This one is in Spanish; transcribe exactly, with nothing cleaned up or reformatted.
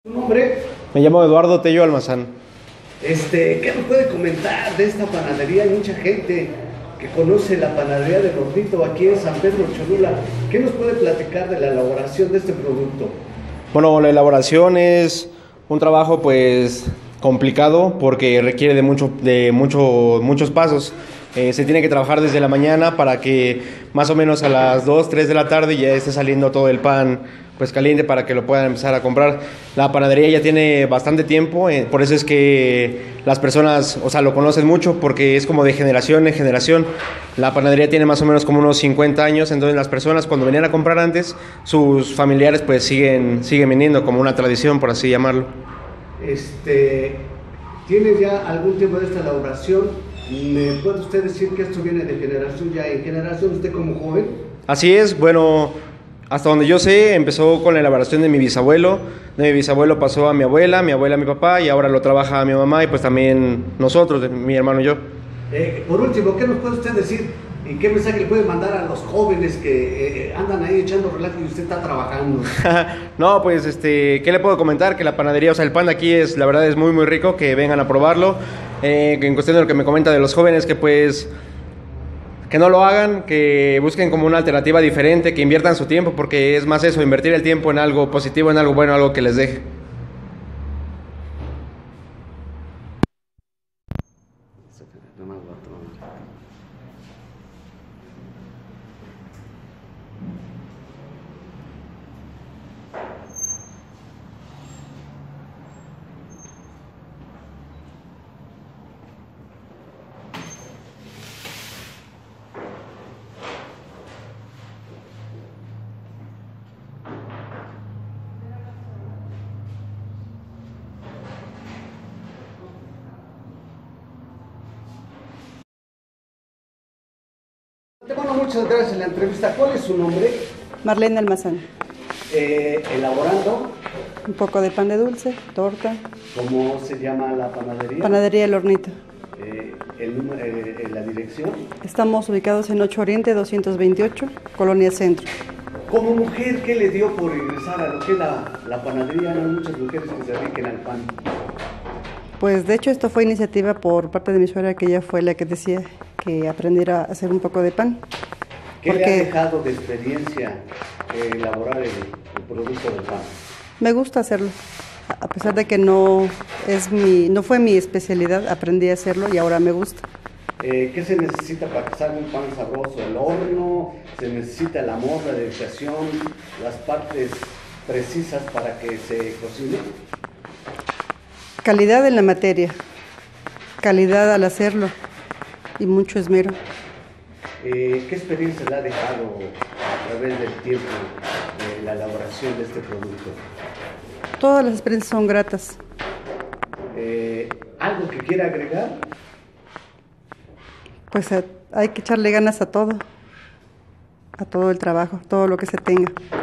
¿Tu nombre? Me llamo Eduardo Tello Almazán. Este, ¿qué nos puede comentar de esta panadería? Hay mucha gente que conoce la panadería del Hornito aquí en San Pedro Cholula. ¿Qué nos puede platicar de la elaboración de este producto? Bueno, la elaboración es un trabajo pues complicado porque requiere de mucho, de mucho, muchos pasos. Eh, se tiene que trabajar desde la mañana para que más o menos a las dos, tres de la tarde ya esté saliendo todo el pan pues caliente para que lo puedan empezar a comprar. La panadería ya tiene bastante tiempo, eh, por eso es que las personas, o sea, lo conocen mucho porque es como de generación en generación. La panadería tiene más o menos como unos cincuenta años, entonces las personas cuando venían a comprar antes, sus familiares pues siguen, siguen viniendo como una tradición, por así llamarlo. Este, ¿tiene ya algún tiempo de esta elaboración? ¿Me puede usted decir que esto viene de generación ya en generación, usted como joven? Así es, bueno, hasta donde yo sé, empezó con la elaboración de mi bisabuelo, de mi bisabuelo pasó a mi abuela, mi abuela a mi papá y ahora lo trabaja mi mamá y pues también nosotros, mi hermano y yo. Eh, por último, ¿qué nos puede usted decir y qué mensaje le puede mandar a los jóvenes que eh, andan ahí echando relajo y usted está trabajando? No, pues, este, ¿qué le puedo comentar? Que la panadería, o sea, el pan de aquí es, la verdad, es muy, muy rico, que vengan a probarlo. Eh, en cuestión de lo que me comenta de los jóvenes, que pues, que no lo hagan, que busquen como una alternativa diferente, que inviertan su tiempo, porque es más eso, invertir el tiempo en algo positivo, en algo bueno, algo que les deje. Bueno, muchas gracias en la entrevista. ¿Cuál es su nombre? Marlene Almazán. Eh, elaborando. Un poco de pan de dulce, torta. ¿Cómo se llama la panadería? Panadería El Hornito. Eh, el, eh, ¿La dirección? Estamos ubicados en ocho Oriente doscientos veintiocho, Colonia Centro. Como mujer, ¿qué le dio por ingresar a lo que es la, la panadería? No hay muchas mujeres que se dediquen al pan. Pues de hecho esto fue iniciativa por parte de mi suegra, que ella fue la que decía que aprendiera a hacer un poco de pan. ¿Qué Porque le ha dejado de experiencia eh, elaborar el, el producto del pan? me gusta hacerlo. A pesar de que no, es mi, no fue mi especialidad, aprendí a hacerlo y ahora me gusta. Eh, ¿Qué se necesita para que salga un pan sabroso? ¿El horno? ¿Se necesita el amor, la dedicación, las partes precisas para que se cocine? Calidad en la materia, calidad al hacerlo y mucho esmero. Eh, ¿Qué experiencia le ha dejado a través del tiempo de la elaboración de este producto? Todas las experiencias son gratas. Eh, ¿Algo que quiera agregar? Pues a, hay que echarle ganas a todo, a todo el trabajo, todo lo que se tenga.